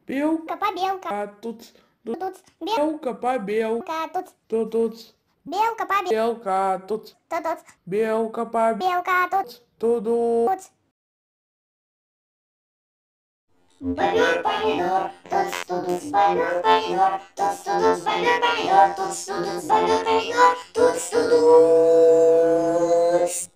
Belka, Belka, tuts, tuts, belka, belka, tuts, tuts, belka, belka, tuts, tuts, belka, belka, tuts, tuts. Banhor, banhor, todos, todos, banhor, banhor, todos, todos, banhor, banhor, todos, todos, banhor, banhor, todos, todos.